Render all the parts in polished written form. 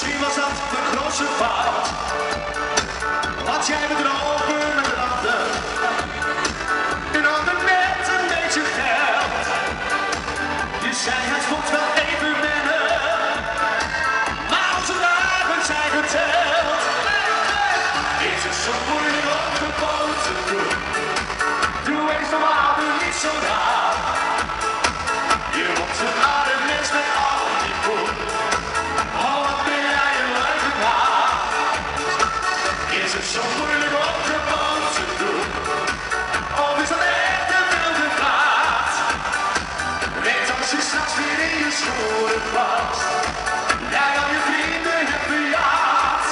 Misschien was dat de grootste fout. Wat jij bedrogen met een ander. Een ander met een beetje geld. Je zei het moet wel even wennen. Maar onze dagen zijn geteld. Is het zo moeilijk om gewoon te doen? Doe eens normaal, doe niet zo raar. Je wordt een aardig mens met al die poen. Oh, wat ben jij een leugenaar. Is het zo moeilijk om gewoon te doen? Of is dat echt een wilde praat? Weet als je straks weer in je schoenen past. Jij al je vrienden hebt bejaard.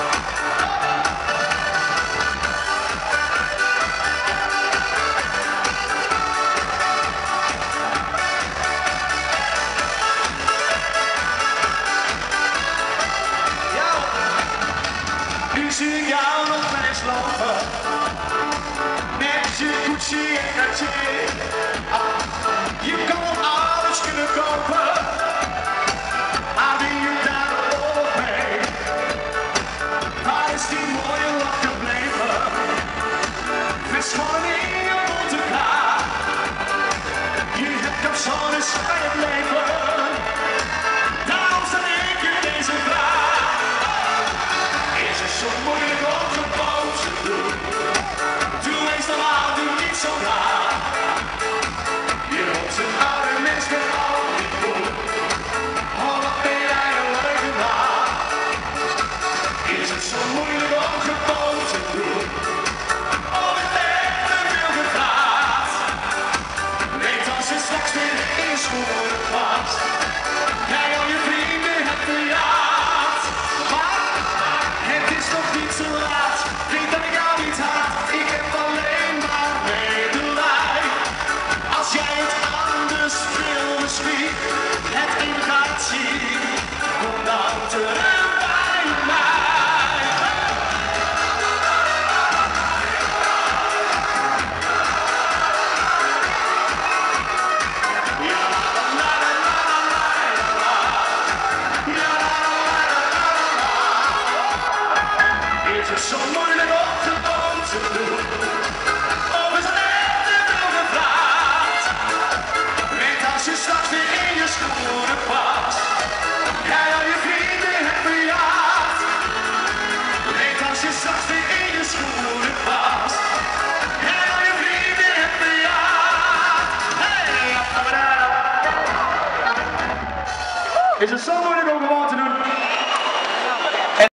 Nu zie ik jou nog eens lopen, met je Gucci en Cartier. Je kan nog alles kunnen kopen, maar wie je daar op mee? Waar is die mooie lach gebleven? Verschonnen in je mondekaart. Je hebt capsones bij het leven. Daarom stel ik je deze vraag. Is het zo moeilijk om gewoon te doen? Doe eens normaal, doe niet zo raar. Je wordt een oude mens met al die poen. Oh, wat ben jij een leugenaar. Is het zo moeilijk om gewoon te doen? Of het echt een wilde vraag. Weet als je straks weer in je schoenen past. Jij al je vrienden hebt bejaard. Het is nog niet zo laat, denk dat ik jou niet haat. Ik heb alleen maar medelij. Als jij het anders wil misschien, het in gaat zien, kom dan terug bij mij. Ja, la la la la la la. Ja, la la la la la. Is het zo moeilijk om gewoon te doen? Of is het echt een wilde vraag? Weet als je straks weer in je schoenen past. Jij al je vrienden hebt bejaard. Weet als je straks weer in je schoenen past. Jij al je vrienden hebt bejaard. Hey! Is het zo moeilijk om gewoon te doen?